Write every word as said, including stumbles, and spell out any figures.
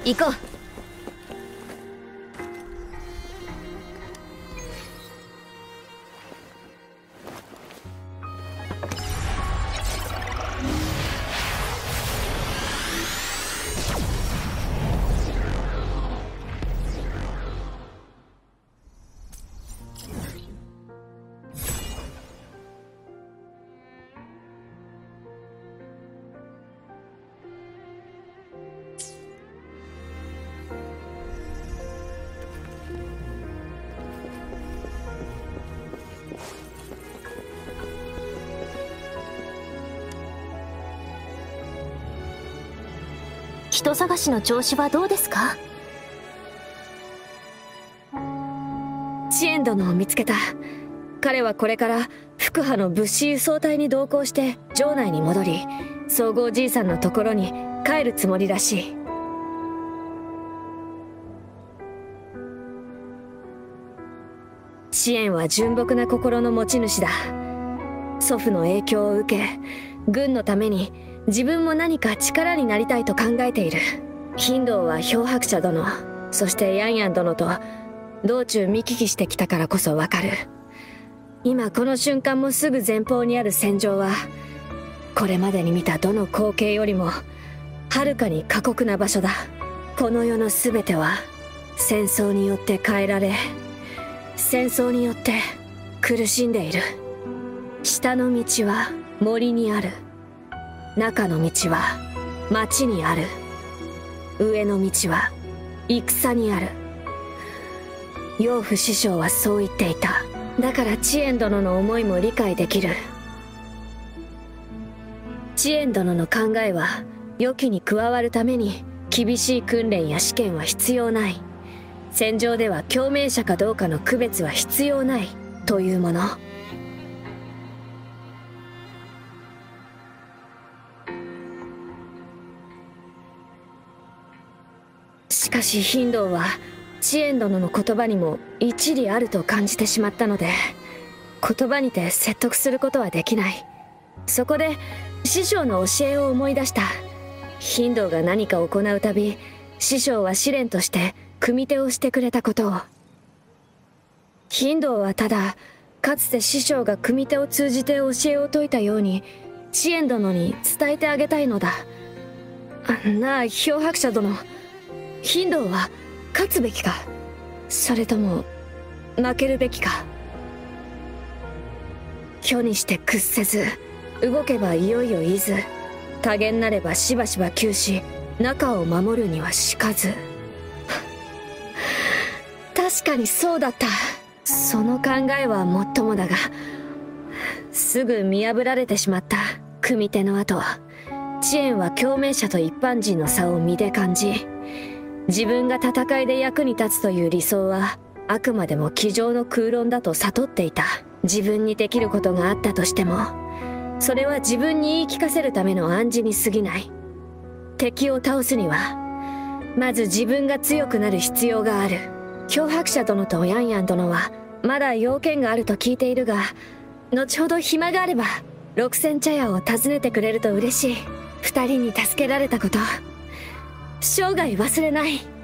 行こう。人探しの調子はどうですか？ 遅延殿を見つけた。彼はこれから福派の物資輸送隊に同行して城内に戻り、総合じいさんのところに帰るつもりらしい。遅延は純朴な心の持ち主だ。祖父の影響を受け、軍のために自分も何か力になりたいと考えている。ヒンドーは漂白者殿、そしてヤンヤン殿と道中見聞きしてきたからこそわかる。今この瞬間もすぐ前方にある戦場は、これまでに見たどの光景よりもはるかに過酷な場所だ。この世の全ては戦争によって変えられ、戦争によって苦しんでいる。下の道は森にある。中の道は町にある。上の道は戦にある。養父師匠はそう言っていた。だから遅延殿の思いも理解できる。遅延殿の考えは、良きに加わるために厳しい訓練や試験は必要ない。戦場では共鳴者かどうかの区別は必要ないというもの。しかしヒンドーは遅延殿の言葉にも一理あると感じてしまったので、言葉にて説得することはできない。そこで師匠の教えを思い出した。ヒンドーが何か行うたび、師匠は試練として組手をしてくれたことを。ヒンドーはただ、かつて師匠が組手を通じて教えを説いたように、遅延殿に伝えてあげたいのだ。なあ、漂白者殿、ヒンドーは勝つべきか、それとも負けるべきか。虚にして屈せず、動けばいよいよいず、多言なればしばしば窮し、中を守るにはしかず。確かにそうだった。その考えはもっともだが、すぐ見破られてしまった。組手の後、遅延は共鳴者と一般人の差を身で感じ、自分が戦いで役に立つという理想はあくまでも机上の空論だと悟っていた。自分にできることがあったとしても、それは自分に言い聞かせるための暗示に過ぎない。敵を倒すにはまず自分が強くなる必要がある。漂白者殿とヤンヤン殿はまだ用件があると聞いているが、後ほど暇があれば六千茶屋を訪ねてくれると嬉しい。二人に助けられたこと、生涯忘れない。